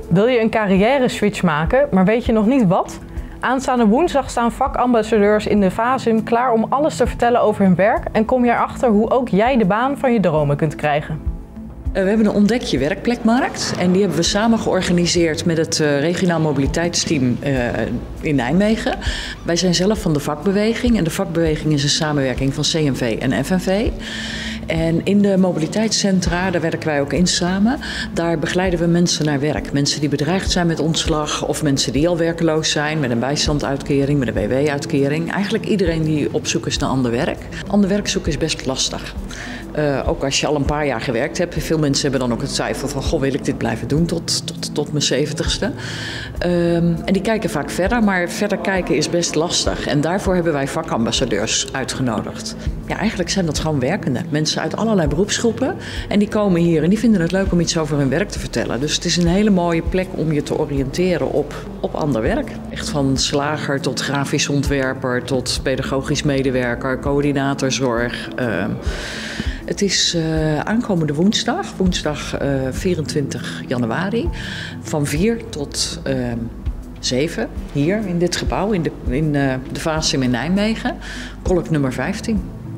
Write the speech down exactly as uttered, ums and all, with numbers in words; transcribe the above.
Wil je een carrière-switch maken, maar weet je nog niet wat? Aanstaande woensdag staan vakambassadeurs in de VASUM klaar om alles te vertellen over hun werk en kom je erachter hoe ook jij de baan van je dromen kunt krijgen. We hebben een Ontdek je werkplekmarkt en die hebben we samen georganiseerd met het regionaal mobiliteitsteam in Nijmegen. Wij zijn zelf van de vakbeweging en de vakbeweging is een samenwerking van C N V en F N V. En in de mobiliteitscentra, daar werken wij ook in samen, daar begeleiden we mensen naar werk. Mensen die bedreigd zijn met ontslag of mensen die al werkeloos zijn met een bijstandsuitkering, met een W W-uitkering. Eigenlijk iedereen die op zoek is naar ander werk. Ander werk zoeken is best lastig. Uh, ook als je al een paar jaar gewerkt hebt. Veel mensen hebben dan ook het twijfel van, goh, wil ik dit blijven doen tot, tot, tot mijn zeventigste? Um, en die kijken vaak verder, maar verder kijken is best lastig. En daarvoor hebben wij vakambassadeurs uitgenodigd. Ja, eigenlijk zijn dat gewoon werkenden. Mensen uit allerlei beroepsgroepen. En die komen hier en die vinden het leuk om iets over hun werk te vertellen. Dus het is een hele mooie plek om je te oriënteren op, op ander werk. Echt van slager tot grafisch ontwerper tot pedagogisch medewerker, coördinator zorg. Uh, Het is uh, aankomende woensdag, woensdag uh, vierentwintig januari, van vier tot uh, zeven, hier in dit gebouw, in de, in, uh, de VASUM in Nijmegen, kolk nummer vijftien.